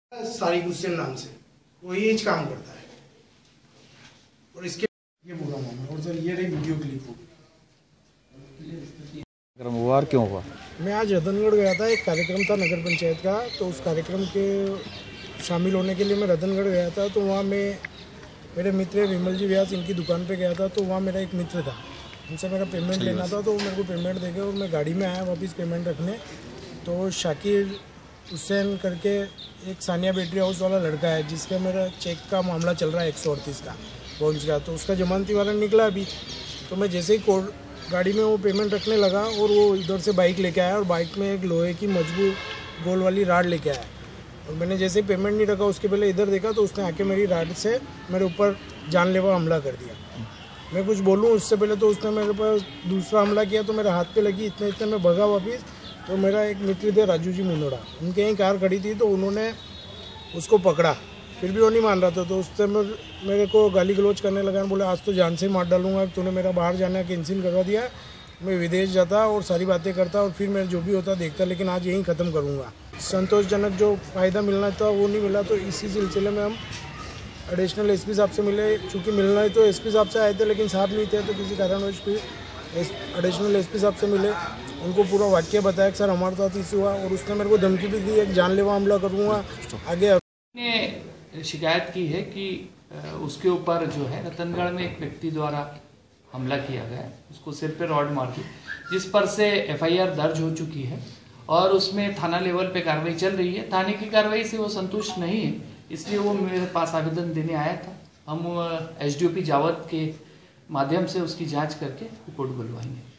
सारिक हुसैन नाम से वो यही काम करता है। और इसके ये पूरा मामला, और सर ये रही वीडियो क्लिप वार क्यों हुआ? मैं आज रतनगढ़ गया था, एक कार्यक्रम था नगर पंचायत का, तो उस कार्यक्रम के शामिल होने के लिए मैं रतनगढ़ गया था। तो वहाँ मैं मेरे मित्र विमल जी व्यास, इनकी दुकान पे गया था। तो वहाँ मेरा एक मित्र था, उनसे मेरा पेमेंट लेना था। तो मेरे को पेमेंट देके और मैं गाड़ी में आया वापस पेमेंट रखने। तो शाकिर हुसैन करके एक सानिया बैटरी हाउस वाला लड़का है, जिसका मेरा चेक का मामला चल रहा है 138 का बाउंस का। तो उसका जमानती वारंट निकला अभी। तो मैं जैसे ही गाड़ी में वो पेमेंट रखने लगा और वो इधर से बाइक लेके आया और बाइक में एक लोहे की मजबूत गोल वाली राड लेके आया। और मैंने जैसे ही पेमेंट नहीं रखा उसके पहले इधर देखा तो उसने आके मेरी राड से मेरे ऊपर जानलेवा हमला कर दिया। मैं कुछ बोलूँ उससे पहले तो उसने मेरे पर दूसरा हमला किया, तो मेरे हाथ पे लगी। इतने में भगा वापिस। तो मेरा एक मित्र थे राजू जी मुंदड़ा, उनके यहीं कार खड़ी थी, तो उन्होंने उसको पकड़ा, फिर भी वो नहीं मान रहा था। तो उससे मेरे को गाली गलौज करने लगा, बोले आज तो जान से मार डालूंगा, तूने मेरा बाहर जाना कैंसिल करवा दिया, मैं विदेश जाता और सारी बातें करता और फिर मेरा जो भी होता देखता, लेकिन आज यहीं ख़त्म करूँगा। संतोषजनक जो फ़ायदा मिलना था वो नहीं मिला। तो इसी सिलसिले में हम एडिशनल एसपी साहब से मिले। चूँकि मिलना है तो एसपी साहब से आए थे, लेकिन साहब नहीं थे, तो किसी कारणवश फिर एडिशनल एसपी साहब से मिले। उनको पूरा वाक्य बताया कि सर हमारे साथ इशू हुआ, और उसने मेरे को धमकी भी दी, एक जानलेवा हमला करूँगा आगे। ने शिकायत की है कि उसके ऊपर जो है रतनगढ़ में एक व्यक्ति द्वारा हमला किया गया है, उसको सिर पे रॉड मार दी, जिस पर से एफआईआर दर्ज हो चुकी है और उसमें थाना लेवल पे कार्रवाई चल रही है। थाने की कार्रवाई से वो संतुष्ट नहीं है, इसलिए वो मेरे पास आवेदन देने आया था। हम एसडीओपी जावत के माध्यम से उसकी जांच करके रिपोर्ट बुलवाएंगे।